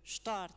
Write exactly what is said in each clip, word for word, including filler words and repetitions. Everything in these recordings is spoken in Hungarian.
Start!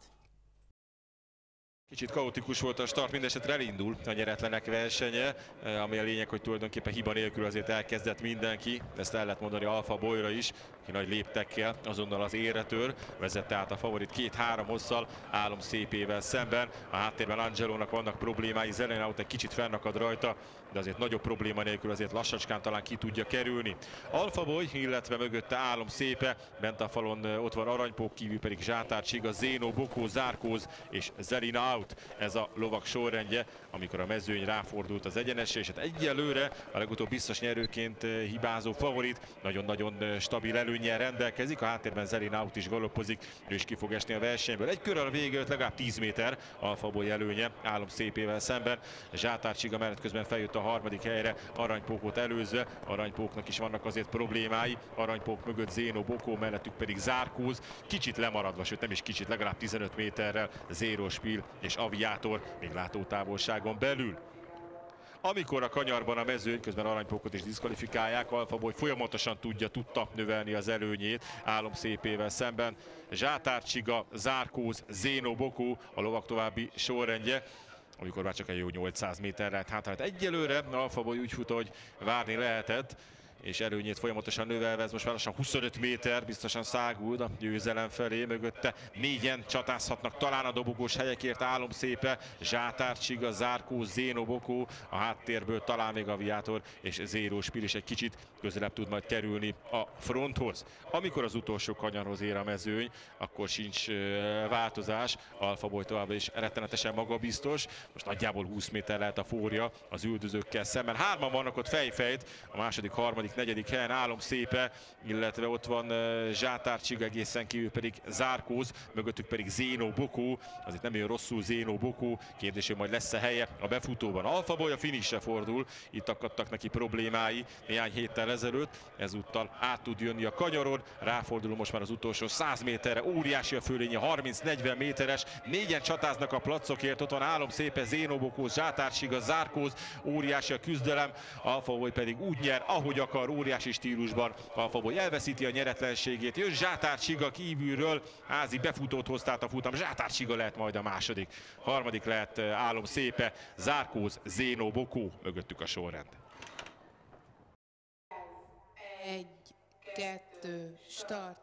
Kicsit kaotikus volt a start, mindesetre elindul a nyeretlenek versenye, ami a lényeg, hogy tulajdonképpen hiba nélkül azért elkezdett mindenki. Ezt el lehet mondani Alfa Boyra is, aki nagy léptekkel azonnal az érre tör, vezette át a favorit két-három hosszal Álom Szépével szemben. A háttérben Angelónak vannak problémái, Zelenaut egy kicsit fennakad rajta, de azért nagyobb probléma nélkül azért lassacskán talán ki tudja kerülni. Alfa Boy, illetve mögötte Álom Szépe, bent a falon ott van Aranypók, kívül pedig Zsátár Csiga, Zénó, Bokó, Zárkóz és Zelenaut. Ez a lovak sorrendje, amikor a mezőny ráfordult az egyenesre, és hát egyelőre a legutóbb biztos nyerőként hibázó favorit nagyon-nagyon stabil előnnyel rendelkezik. A háttérben Zelenaut is galoppozik, ő is ki fog esni a versenyből. Egy körrel a végét legalább tíz méter Alfa Boy előnye Álom Szépével szemben. Zsátár Csiga mellett közben feljött a harmadik helyre, Aranypókot előzve. Aranypóknak is vannak azért problémái, Aranypók mögött Zénó, Bokó, mellettük pedig Zárkóz. Kicsit lemaradva, sőt nem is kicsit, legalább tizenöt méterrel Zero Spiel és Aviator még látótávolságon belül. Amikor a kanyarban a mezőny, közben Aranypókot is diszkvalifikálják, Alfa Boy folyamatosan tudja, tudta növelni az előnyét Álom Szépével szemben. Zsátár Csiga, Zárkóz, Zénó, Bokó a lovak további sorrendje, amikor már csak egy jó nyolcszáz méterre. Hát, hát egyelőre Alfa Boy úgy fut, hogy várni lehetett, és előnyét folyamatosan növelve, ez most már lassan huszonöt méter, biztosan száguld a győzelem felé, mögötte négyen csatázhatnak talán a dobogós helyekért Álom Szépe, Zsátár Csiga, Zárkó, Zénó, Bokó, a háttérből talán még Aviator és Zero Spiel is egy kicsit közelebb tud majd kerülni a fronthoz. Amikor az utolsó kanyarhoz ér a mezőny, akkor sincs változás, Alfa Boy továbbra is rettenetesen magabiztos, most nagyjából húsz méter lehet a fória az üldözőkkel szemben. Hárman vannak ott fejfejt, a második, harmadik, negyedik helyen Álom Szépe, illetve ott van Zsátár Csiga, egészen kívül pedig Zárkóz, mögöttük pedig Zénó, Bokó, azért nem olyan rosszul Zénó, Bokó, kérdés, hogy majd lesz-e helye a befutóban. Alfa Boy a finishre fordul, itt akadtak neki problémái néhány héttel ezelőtt, ezúttal át tud jönni a kanyaron, ráfordul most már az utolsó száz méterre, óriási a fölénye, harminc-negyven méteres, négyen csatáznak a placokért, ott van Álom Szépe, Zénó, Bokó, Zsátár Csiga, Zárkóz, óriási a küzdelem, Alfa Boy pedig úgy nyer, ahogy akar, óriási stílusban. Alfa Boy elveszíti a nyeretlenségét, jön Zsátár Csiga kívülről, házi befutót hoztát a futam, Zsátár Csiga lehet majd a második, harmadik lehet Álom Szépe, Zárkóz, Zénó, Bokó, mögöttük a sorrend. Egy, kettő, start!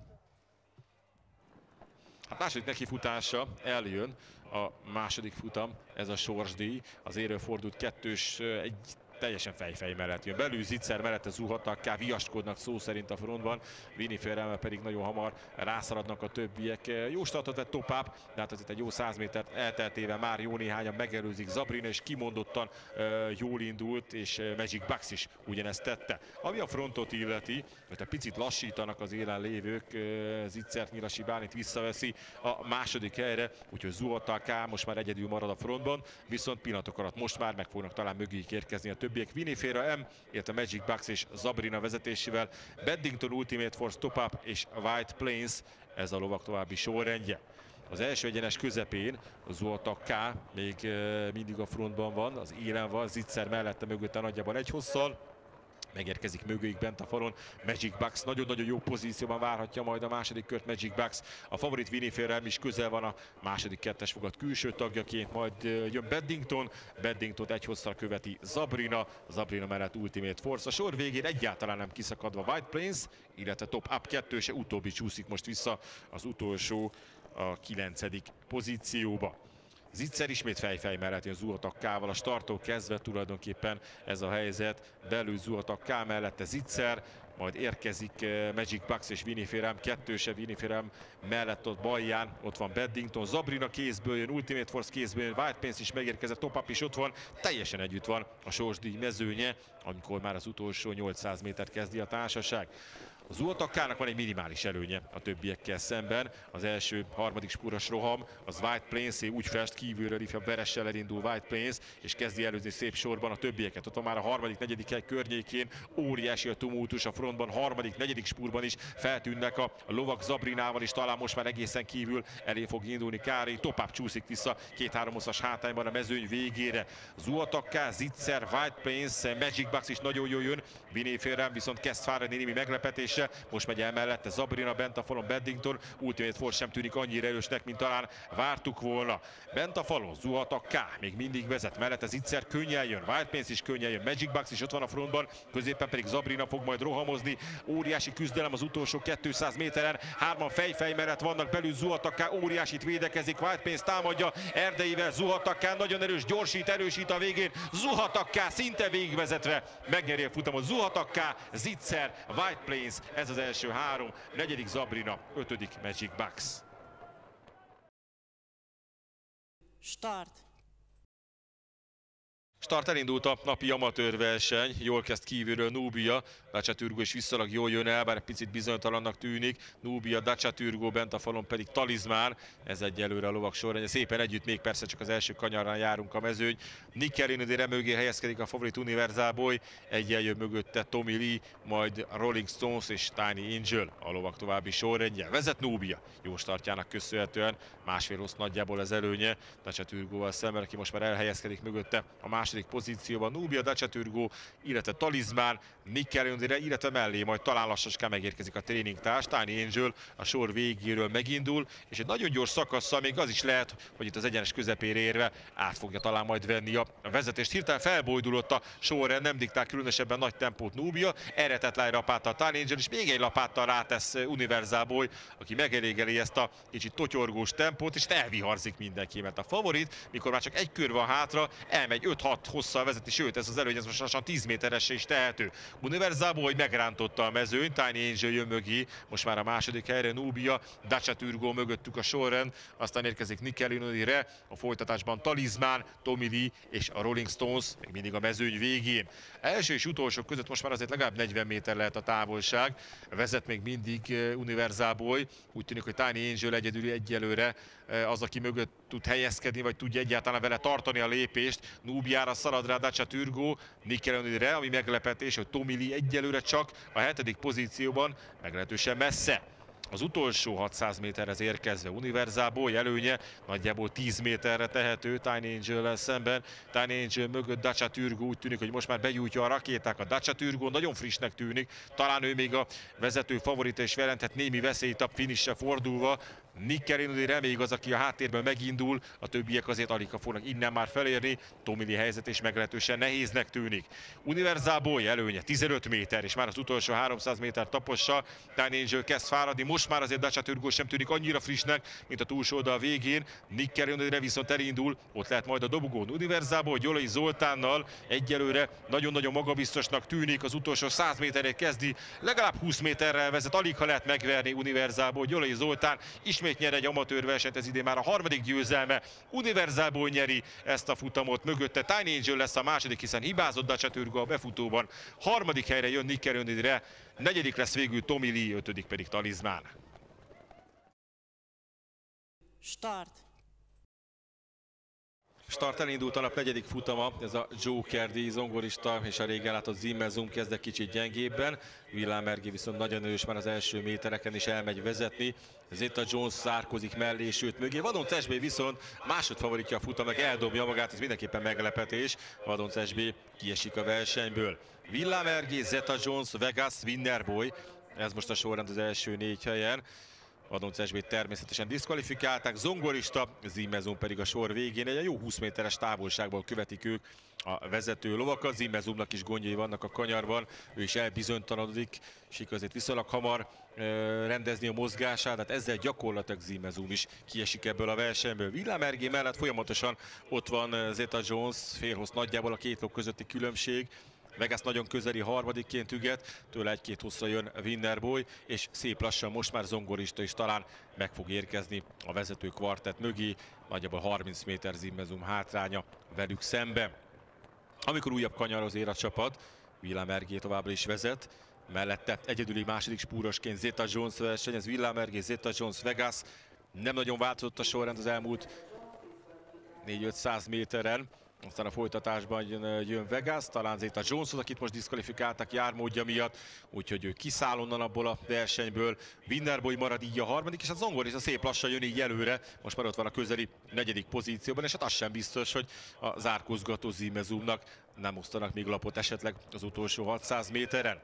A második nekifutása eljön, a második futam, ez a sorsdíj, az érről fordult kettős, egy teljesen fejfej mellett jön. Belül Zicser mellette zuhatnak, ká viaskodnak szó szerint a frontban, Winifred pedig nagyon hamar rászaladnak a többiek. Jó startot vett Top Up, de hát azért egy jó száz métert elteltével már jó néhányan megelőzik. Zabrina is kimondottan uh, jól indult, és uh, Magic Bucks is ugyanezt tette. Ami a frontot illeti, hogy egy picit lassítanak az élen lévők, uh, Zicsert Nyilasi Bálint visszaveszi a második helyre, úgyhogy zuhattak ká most már egyedül marad a frontban, viszont pillanatok alatt most már meg fognak talán mögéjük érkezni a többiek. Winifred M, illetve Magic Bucks és Zabrina vezetésével, Beddington, Ultimate Force, Top Up és White Plains, ez a lovak további sorrendje. Az első egyenes közepén Zuhatak K még mindig a frontban van, az élen van, Zicser mellette mögötte nagyjából egy hosszal. Megérkezik mögéjük bent a falon Magic Bucks, nagyon-nagyon jó pozícióban várhatja majd a második kört Magic Bucks. A favorit Winifred is közel van a második kettes fogat külső tagjaként, majd jön Beddington, Beddington egy hosszal követi Zabrina, Zabrina mellett Ultimate Force. A sor végén egyáltalán nem kiszakadva White Plains, illetve Top Up kettő, se utóbbi csúszik most vissza az utolsó, a kilencedik pozícióba. Zicser ismét fejfej mellett jön Zuhatak K-val, a starttól kezdve tulajdonképpen ez a helyzet, belül Zuhatak K mellette Zicser, majd érkezik Magic Bucks és Winifred kettőse, Winifred mellett ott balján, ott van Beddington, Zabrina kézből jön, Ultimate Force kézből jön, White Plains is megérkezett, Top Up is ott van, teljesen együtt van a sorsdíj mezőnye, amikor már az utolsó nyolcszáz métert kezdi a társaság. Az Zuhatak K-nak van egy minimális előnye a többiekkel szemben. Az első harmadik spúros roham, az White Plains úgy fest kívülről, ifjabb Veressel elindul White Plains, és kezdi előzni szép sorban a többieket. Ott van már a harmadik, negyedik hely környékén, óriási a tumultus a frontban, harmadik, negyedik spúrban is feltűnnek a lovak Zabrinával is, talán most már egészen kívül elé fog indulni Kári. Top Up csúszik vissza két-három hosszas hátányban a mezőny végére. Zuhatak K, Zicser, White Plains, Magic Bucks is nagyon jól jön, Winifred viszont kezd fáradni némi meglepetéssel. vezetése. Most megy el mellette Zabrina, bent a falon Beddington, Ultimate Force sem tűnik annyira erősnek, mint talán vártuk volna. Bent a falon zuhat a K, még mindig vezet, mellette Zitzer könnyen jön, Wildprince is könnyen jön, Magic Bucks is ott van a frontban, középen pedig Zabrina fog majd rohamozni. Óriási küzdelem az utolsó kétszáz méteren, hárman fej-fej mellett vannak belül, zuhat a K, óriásit védekezik, Wildprince támadja, erdeivel zuhat a K, nagyon erős, gyorsít, erősít a végén, zuhat a K, szinte végigvezetve megnyeri a futamot, zuhat a K, Zitzer, Wildprince, ez az első három, negyedik Zabrina, ötödik Magic Bucks. Start! Start, elindult a napi amatőr verseny, jól kezd kívülről Nubia, Dacia Turgo is visszalag jól jön el, bár egy picit bizonytalannak tűnik. Nubia, Dacia Turgo, bent a falon pedig Talizmán, ez egyelőre a lovak sorrendje. Szépen együtt még persze csak az első kanyarán járunk a mezőny. Nickelinodire mögé helyezkedik a favorit Universal Boy, egyen jön mögötte Tommy Lee, majd Rolling Stones és Tiny Angel a lovak további sorrendje. Vezet Nubia, jó startjának köszönhetően, másfél rossz nagyjából az előnye Dacia Turgoval szemben, aki most már elhelyezkedik mögötte a második pozícióban. Nubia, Dacia Turgo, illetve Talizmán, Nickelinodire, illetve mellé majd talán lassan megérkezik a tréningtárs. Tiny Angel a sor végéről megindul, és egy nagyon gyors szakasszal még az is lehet, hogy itt az egyenes közepére érve át fogja talán majd venni a vezetést. Hirtelen felbojdulott a sorrend, nem diktál különösebben nagy tempót Nubia, erre tett le egy lapáttal Tiny Angel, és még egy lapáttal rátesz Universal Boy, aki megelégeli ezt a kicsit totyorgós tempót, és elviharzik mindenki, mert a favorit, mikor már csak egy kör van hátra, elmegy öt-hat hosszal vezeti, sőt ez az előny, ez most lassan tíz méteresre is tehető. Universal Boy megrántotta a mezőnyt, Tiny Angel jön mögé, most már a második helyre Nubia, Dacia Turgo mögöttük a sorrend, aztán érkezik Nickelinodire, a folytatásban Talizmán, Tommy Lee és a Rolling Stones, még mindig a mezőny végén. Első és utolsó között most már azért legalább negyven méter lehet a távolság, vezet még mindig Universal Boy, úgy tűnik, hogy Tiny Angel egyedül egyelőre az, aki mögött tud helyezkedni, vagy tudja egyáltalán vele tartani a lépést. Nubiára szalad rá Dacia Turgo, Nickelinodire, ami meglepetés, hogy Tommy Lee egyelőre csak a hetedik pozícióban, meglehetősen messze. Az utolsó hatszáz méterhez érkezve Universal Boy előnye nagyjából tíz méterre tehető Tiny Angel-lel szemben. Tiny Angel mögött Dacia Turgo, úgy tűnik, hogy most már begyújtja a rakétákat. Dacia Turgo nagyon frissnek tűnik, talán ő még a vezető favorita is jelenthet némi veszélyt a finishre fordulva. Nickelinodire még az, aki a háttérben megindul, a többiek azért alig fognak innen már felérni. Tommy Lee helyzet is meglehetősen nehéznek tűnik. Universal Boy előnye tizenöt méter, és már az utolsó háromszáz méter tapossa. Tiny Angel kezd fáradni, most már azért Dacia Turgo sem tűnik annyira frissnek, mint a túlsó oldal végén. Nickelinodire viszont elindul, ott lehet majd a dobogón Universal Boy, Gyolai Zoltánnal egyelőre nagyon-nagyon magabiztosnak tűnik, az utolsó száz méterre kezdi, legalább húsz méterrel vezet, alig ha lehet megverni Universal Boy. Gyolai Zoltán ismét nyer egy amatőr versenyt, ez idén már a harmadik győzelme. Universal Boy nyeri ezt a futamot, mögötte Tiny Angel lesz a második, hiszen hibázott Dacia Turgo a befutóban. Harmadik helyre jön Nickelinodire, negyedik lesz végül Tommy Lee, ötödik pedig Talizmán. Start! Start, elindult a nap negyedik futama, ez a Joker díj, zongorista és a régen látott Zimmer Zoom kezdek kicsit gyengébben. Willem Ergé viszont nagyon erős már az első métereken is elmegy vezetni. Zeta Jones zárkozik mellé, sőt mögé. Vadonc es bé viszont másodfavoritja a futam, meg eldobja magát, ez mindenképpen meglepetés. Vadonc es bé kiesik a versenyből. Willem Ergé, Zeta Jones, Vegas, Winner Boy, ez most a sorrend az első négy helyen. Vadonc es bét természetesen diszkvalifikálták, zongorista, Zimmer Zoom pedig a sor végén egy jó húsz méteres távolságból követik ők a vezető lovakat. Zimmer Zoomnak is gondjai vannak a kanyarban, ő is elbizonytalanodik, és azért viszonylag hamar e, rendezni a mozgását, tehát ezzel gyakorlatilag Zimmer Zoom is kiesik ebből a versenyből. Willem Ergé mellett folyamatosan ott van Zeta Jones, félhossz nagyjából a két ló közötti különbség. Vegas nagyon közeli harmadikként üget, tőle egy-két hosszra jön Winner Boy, és szép lassan most már zongorista is talán meg fog érkezni a vezető kvartett mögé, nagyjából harminc méter Zimmer Zoom hátránya velük szemben. Amikor újabb kanyaroz ér a csapat, Willem Ergé továbbra is vezet, mellette egyedüli második spúrosként Zeta Jones versenyez, Willem Ergé, Zeta Jones, Vegas, nem nagyon változott a sorrend az elmúlt négy-ötszáz méteren. Aztán a folytatásban jön, jön Vegas, talán Zeta Jones, akit most diszkvalifikáltak jármódja miatt, úgyhogy ő kiszáll onnan abból a versenyből. Winner Boy marad így a harmadik, és a zongorista szép lassan jön így előre, most már ott van a közeli negyedik pozícióban, és hát az sem biztos, hogy a zárkózgató Zimmer Zoomnak nem osztanak még lapot esetleg az utolsó hatszáz méteren.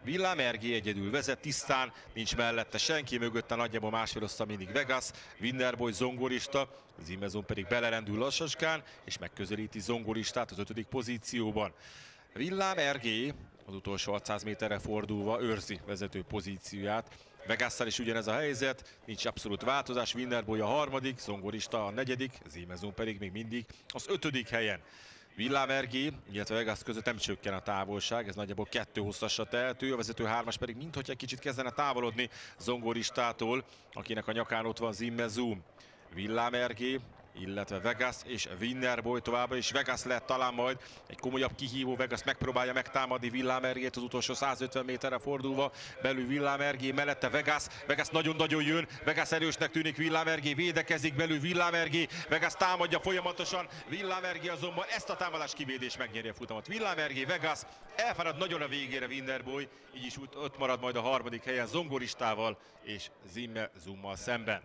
Villám Ergé egyedül vezet, tisztán, nincs mellette senki, mögötte nagyjából másfél oszta mindig Vegas, Winnerboy zongorista, Zimmer pedig belerendül lassaskán, és megközelíti zongoristát az ötödik pozícióban. Villám Ergé az utolsó hatszáz méterre fordulva őrzi vezető pozícióját. Vegasszal is ugyanez a helyzet, nincs abszolút változás, Winnerboy a harmadik, zongorista a negyedik, Zimmer pedig még mindig az ötödik helyen. Villám Ergé, illetve Vegas között nem csökken a távolság, ez nagyjából kettő hosszasra tehető, a vezető hármas pedig minthogyha egy kicsit kezdene távolodni zongoristától, akinek a nyakán ott van Zimmer. Villám Ergé, illetve Vegas és Winnerboy továbbra is. Vegas lehet talán majd egy komolyabb kihívó, Vegas megpróbálja megtámadni Villám Ergét az utolsó százötven méterre fordulva, belül Villám Ergé, mellette Vegas, Vegas nagyon-nagyon jön, Vegas erősnek tűnik, Villám Ergé védekezik, belül Villám Ergé, Vegas támadja folyamatosan, Villám Ergé azonban ezt a támadás kivédés megnyeri a futamot. Villám Ergé, Vegas elfárad nagyon a végére Winnerboy, így is ott marad majd a harmadik helyen zongoristával és Zimmer Zoommal szemben.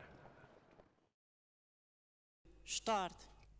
Start.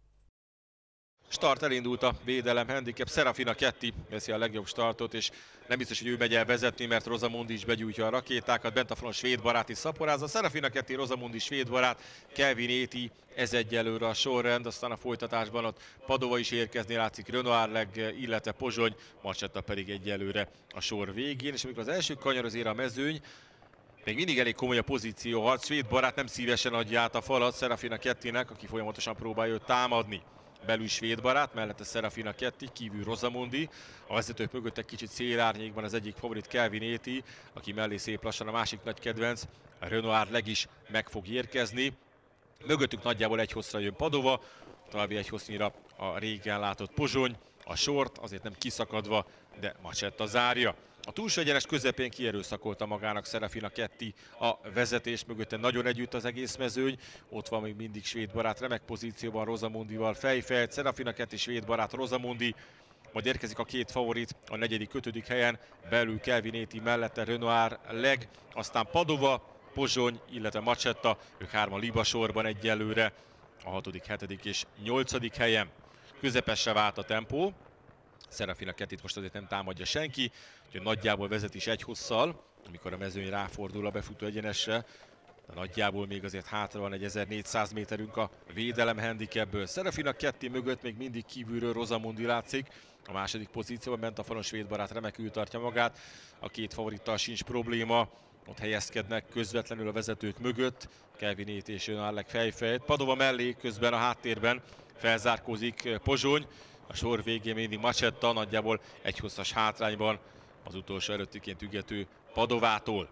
Start, elindult a védelem, handicap, Serafina Ketty veszi a legjobb startot, és nem biztos, hogy ő megy el vezetni, mert Rosamundi is begyújtja a rakétákat, bent a falon svéd barát is szaporázza. Serafina Ketty, Rosamundi svéd barát, Kelvin Éti, ez egyelőre a sorrend, aztán a folytatásban ott Padova is érkezni látszik, Renoir-Leg, illetve Pozsony, Macsetta pedig egyelőre a sor végén, és amikor az első kanyar az ér a mezőny, még mindig elég komoly a pozíció, harc, svéd barát nem szívesen adja át a falat Serafina Kettynek, aki folyamatosan próbálja őt támadni. Belül svéd barát, mellette Serafina Ketty, kívül Rosamundi, a vezetők mögött egy kicsit szélárnyékban az egyik favorit Kelvin Éti, aki mellé szép lassan a másik nagy kedvenc, a Renoir-Leg is meg fog érkezni. Mögöttük nagyjából egy hosszra jön Padova, további egy hossznyira a régen látott Pozsony, a sort azért nem kiszakadva, de Macsetta zárja. A túlsó egyenes közepén kierőszakolta magának Serafina Ketty a vezetés, mögötte nagyon együtt az egész mezőny, ott van még mindig svéd barát, remek pozícióban Rosamundival fejfejt, Serafina Ketty svéd barát, Rosamundi, majd érkezik a két favorit a negyedik, ötödik helyen, belül Kelvin Éti, mellette Renoir-Leg, aztán Padova, Pozsony, illetve Macsetta, ők hárman libasorban egyelőre, a hatodik, hetedik és nyolcadik helyen. Közepesre vált a tempó, Serafina Kettyt most azért nem támadja senki, úgyhogy nagyjából vezet is egy hosszal, amikor a mezőny ráfordul a befutó egyenesre, de nagyjából még azért hátra van egy ezernégyszáz méterünk a védelem handicapből. Serafina Ketty mögött még mindig kívülről Rosamundi látszik, a második pozícióban bent a falon svéd barát remekül tartja magát, a két favorittal sincs probléma, ott helyezkednek közvetlenül a vezetők mögött, Kelvin Éti és Renoir-Leg fejfejt, Padova mellé közben a háttérben felzárkózik Pozsony, a sor végén mindig Macsetta, nagyjából egy hosszas hátrányban az utolsó előttiként ügető Padovától.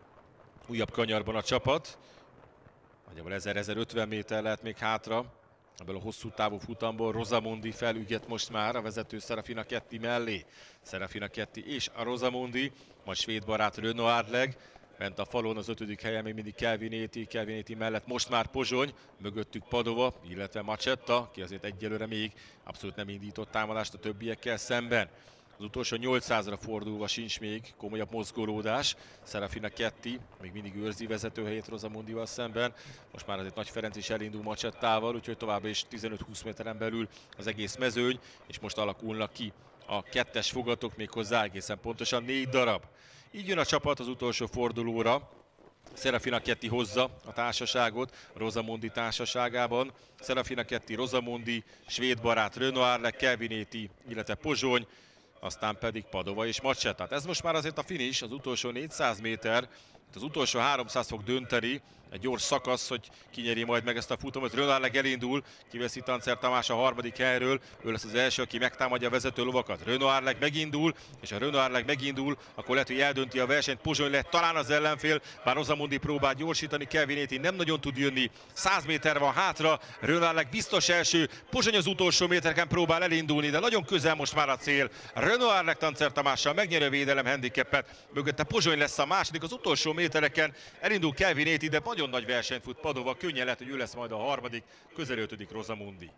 Újabb kanyarban a csapat, nagyjából ezer-ezerötven méter lehet még hátra. Ebből a hosszú távú futamból Rosamundi felüget most már a vezető Serafina Ketty mellé. Serafina Ketty és a Rosamundi, majd svéd barát Renoir-Leg. Bent a falon az ötödik helyen még mindig Kelvin Éti, Kelvin Éti mellett most már Pozsony, mögöttük Padova, illetve Macsetta, ki azért egyelőre még abszolút nem indított támadást a többiekkel szemben. Az utolsó nyolcszázra fordulva sincs még komolyabb mozgolódás. Serafina Ketty még mindig őrzi vezetőhelyét Rosamundival szemben. Most már azért Nagy Ferenc is elindul Macsettával, úgyhogy továbbra is tizenöt-húsz méteren belül az egész mezőny, és most alakulnak ki a kettes fogatok, méghozzá egészen pontosan négy darab. Így jön a csapat az utolsó fordulóra. Serafina Ketty hozza a társaságot Rosamundi társaságában. Serafina Ketty, Rosamundi, svéd barát Renoir-Leg, Kelvin Éti, illetve Pozsony, aztán pedig Padova és Macsetta. Tehát ez most már azért a finish, az utolsó négyszáz méter, az utolsó háromszáz fog dönteni, egy gyors szakasz, hogy kinyeri majd meg ezt a futamot. Renoir-Leg elindul, kiveszi Tancer Tamás a harmadik helyről, ő lesz az első, aki megtámadja a vezető lovakat. Renoir-Leg megindul, és ha Renoir-Leg megindul, akkor lehet, hogy eldönti a versenyt. Pozsony lett talán az ellenfél, bár Rosamundi próbál gyorsítani, Kelvin Éti nem nagyon tud jönni, száz méter van hátra, Renoir-Leg biztos első, Pozsony az utolsó métereken próbál elindulni, de nagyon közel most már a cél. Renoir-Leg Tancer Tamással megnyeri a védelem handicapet, mögötte Pozsony lesz a második, az utolsó métereken elindul Kelvin Éti, de nagyon nagy versenyt fut Padova, könnyen lehet, hogy ő lesz majd a harmadik, közel ötödik Rosamundi.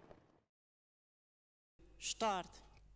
Start.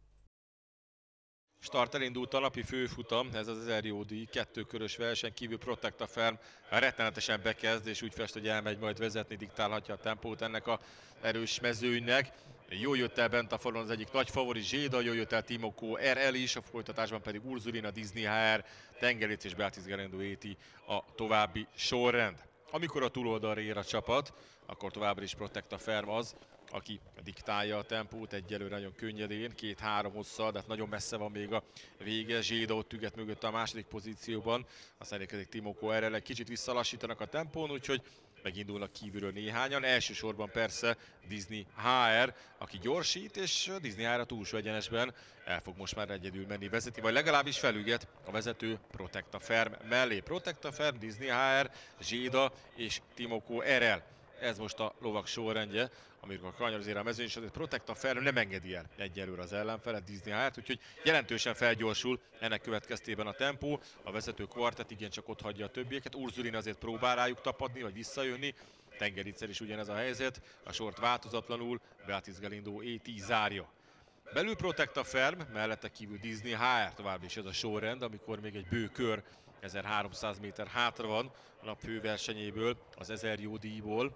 Start, elindult a napi főfutam, ez az ezer jódíj kettőkörös verseny, kívül Protect a Farm rettenetesen bekezd, és úgy fest, hogy elmegy majd vezetni, diktálhatja a tempót ennek a erős mezőnynek. Jó jött el bent a falon az egyik nagy favorit Zséda, jó jött el Timoko er el is, a folytatásban pedig Urzulina, Disney há er, Tengeric és Beatriz Galindo á té a további sorrend. Amikor a túloldalra ér a csapat, akkor továbbra is Protecta Ferm az, aki diktálja a tempót egyelőre nagyon könnyedén, két-három hosszal, de hát nagyon messze van még a vége. Zséda ott üget mögött a második pozícióban, aztán érkezik Timoko er el, egy kicsit visszalassítanak a tempón, úgyhogy megindulnak kívülről néhányan. Elsősorban persze Disney há er, aki gyorsít, és Disney há er a túlsó egyenesben el fog most már egyedül menni vezeti, vagy legalábbis felüget a vezető Protecta Ferm mellé. Protecta Ferm, Disney há er, Zséda és Timoko er el. Ez most a lovak sorrendje, amikor kanyarozér a mezőny, és azért Protecta Ferm nem engedi el egyelőre az ellenfelet, Disney há er-t, úgyhogy jelentősen felgyorsul ennek következtében a tempó. A vezető kvartett igencsak ott hagyja a többieket, Urzulina azért próbál rájuk tapadni, vagy visszajönni. Tengericel is ugyanez a helyzet, a sort változatlanul Beatriz Galindo á té zárja. Belül Protecta Ferm, mellette kívül Disney há er, tovább is ez a sorrend, amikor még egy bő kör, ezerháromszáz méter hátra van a nap főversenyéből, az ezer jó díjból.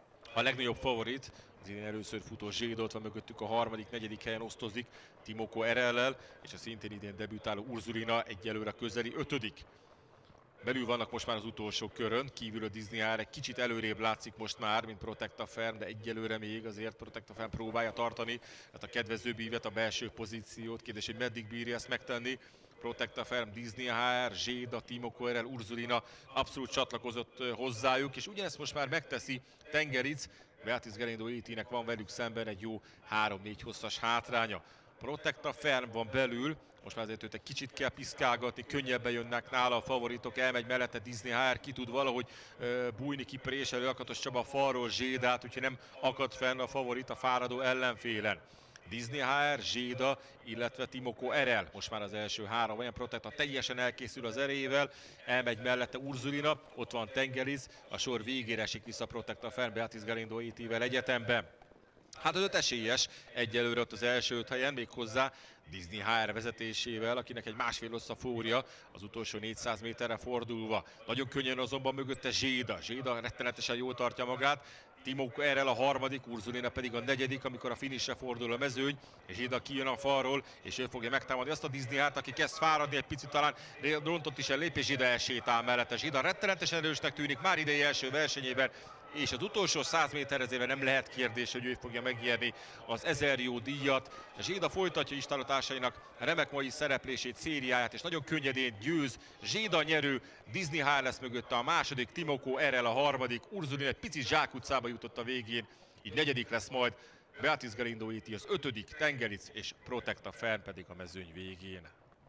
A legnagyobb favorit, az idén először futó Zséda, ott van mögöttük a harmadik, negyedik helyen osztozik Timoko er el-lel, és a szintén idén debütáló Urzulina egyelőre közeli ötödik. Belül vannak most már az utolsó körön, kívül a Disney há er egy kicsit előrébb látszik most már, mint Protecta Ferm, de egyelőre még azért Protecta Ferm próbálja tartani hát a kedvezőbb ívet, a belső pozíciót. Kérdés, hogy meddig bírja ezt megtenni. Protecta Ferm, Disney há er, Zséda, Timoko er el, Urzulina abszolút csatlakozott hozzájuk, és ugyanezt most már megteszi Tengeric. Beatriz Galindo á té-nek van velük szemben egy jó három-négy hosszas hátránya. Protecta Ferm van belül, most már azért őt egy kicsit kell piszkálgatni, könnyebben jönnek nála a favoritok, elmegy mellette Disney há er, ki tud valahogy uh, bújni, kipréselő Lakatos Csaba a falról Zsédát, úgyhogy nem akad fenn a favorit a fáradó ellenfélen. Disney há er, Zséda, illetve Timoko er el. Most már az első három olyan Protecta teljesen elkészül az erejével, elmegy mellette Urzulina, ott van Tengeric, a sor végére esik vissza Protecta Ferm, Beatriz Galindo á té-vel egyetemben. Hát az öt esélyes egyelőre ott az első öt helyen, méghozzá Disney há er vezetésével, akinek egy másfél rossz a fória az utolsó négyszáz méterre fordulva. Nagyon könnyen azonban mögötte Zséda. Zséda rettenetesen jól tartja magát. Timoko er el a harmadik, Urzulina pedig a negyedik, amikor a finishre fordul a mezőny, és Zséda kijön a falról, és ő fogja megtámadni azt a Disney há er-t, aki kezd fáradni egy picit, talán rontott is el lépés, Zséda elsétál mellette. Zséda rettenetesen erősnek tűnik már idei első versenyében, és az utolsó száz méterezében nem lehet kérdés, hogy ő fogja megnyerni az ezer jó díjat. Zséda folytatja istállótársainak remek mai szereplését, szériáját, és nagyon könnyedén győz. Zséda nyerő, Disney há er lesz mögötte a második, Timoko er el a harmadik, Urzulina egy picit zsákutcába jutott a végén, így negyedik lesz majd, Beatriz Galindo á té az ötödik, Tengeric és Protecta Ferm pedig a mezőny végén.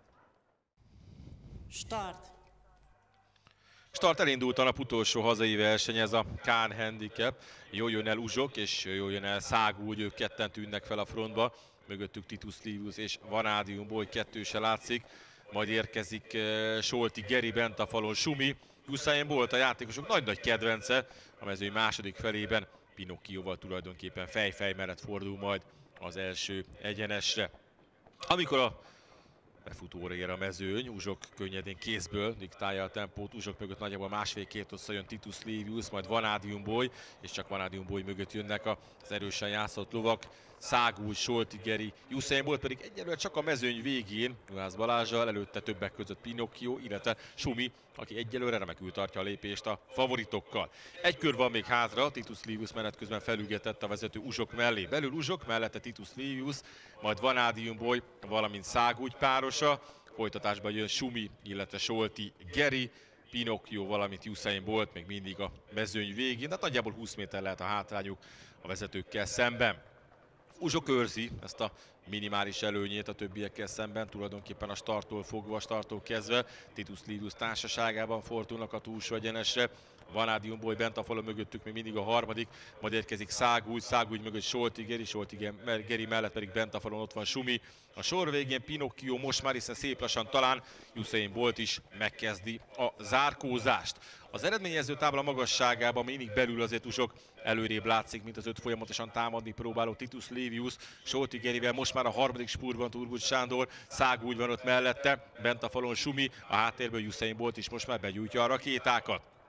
Start! Start, elindult a nap utolsó hazai verseny, ez a Kán Handicap. Jól jön el Uzsok és jól jön el Szágúgy, ők ketten tűnnek fel a frontba. Mögöttük Titus Livius és Vanadium Boy, kettő se látszik. Majd érkezik uh, Solti Geri bent a falon, Sumi. Usain Bolt a játékosok nagy-nagy kedvence, a mezőny második felében Pinocchioval tulajdonképpen fej-fej mellett fordul majd az első egyenesre. Amikor a befutóra ér a mezőny, Uzsok könnyedén kézből diktálja a tempót, Uzsok mögött nagyjából másfél-két hossza jön Titus Livius, majd Vanadium Boy, és csak Vanadium Boy mögött jönnek az erősen játszott lovak. Szágúgy, Solti Geri, Usain Bolt pedig egyelőre csak a mezőny végén, Juhász Balázsral, előtte többek között Pinocchio, illetve Sumi, aki egyelőre remekül tartja a lépést a favoritokkal. Egy kör van még hátra, Titus Livius menet közben felügetett a vezető Uzsok mellé. Belül Uzsok, mellette Titus Livius, majd Vanadium Boy, valamint Szágúgy párosa. Folytatásban jön Sumi, illetve Solti Geri, Pinocchio, valamint Usain Bolt még mindig a mezőny végén, de nagyjából húsz méter lehet a hátrányuk a vezetőkkel szemben. Uzsok őrzi ezt a minimális előnyét a többiekkel szemben, tulajdonképpen a starttól fogva, a starttól kezdve. Titus Livius társaságában fordulnak a túlsó egyenesre. Vanadium Boy bent a falon, mögöttük még mindig a harmadik, majd érkezik Szágúgy, Szágúgy mögött Solti Geri, Solti Geri mellett pedig bent a falon ott van Sumi. A sor végén Pinocchio most már, hiszen szép lassan talán Usain Bolt is megkezdi a zárkózást. Az eredményező tábla magasságában mindig belül azért Uzsok előrébb látszik, mint az öt folyamatosan támadni próbáló Titus Livius. Solti Gerivel most már a harmadik spurtban Turgut Sándor, Szágúgy van ott mellette, bent a falon Sumi, a háttérből Usain Bolt is most már begyújtja a rakétákat.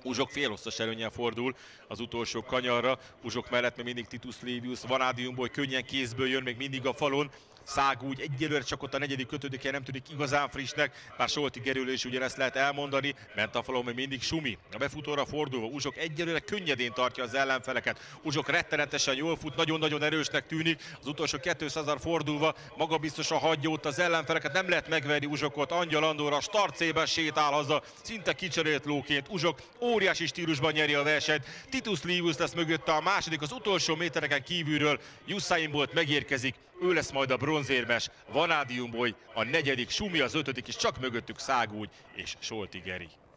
Uzsok félosztas előnnyel fordul az utolsó kanyarra. Uzsok mellett még mindig Titus Livius, Vanadiumból könnyen kézből jön még mindig a falon. Szágúgy egyelőre csak ott a negyedik kötődőkje nem tűnik igazán frissnek, bár Solti Gerülő is ugyanezt lehet elmondani, ment a falon még mindig Sumi. A befutóra fordulva Uzsok egyelőre könnyedén tartja az ellenfeleket. Uzsok rettenetesen jól fut, nagyon-nagyon erősnek tűnik, az utolsó kétszázra fordulva magabiztosan hagyja ott az ellenfeleket, nem lehet megverni Uzsokot. Angyal Andor startcében sétál haza, szinte kicserélt lóként. Uzsok óriási stílusban nyeri a versenyt. Titus Livius lesz mögötte a második, az utolsó métereken kívülről Usain Bolt megérkezik, ő lesz majd a bronzérmes, Vanadium Boy a negyedik, Sumi az ötödik, és csak mögöttük Szágúgy és Solti Geri.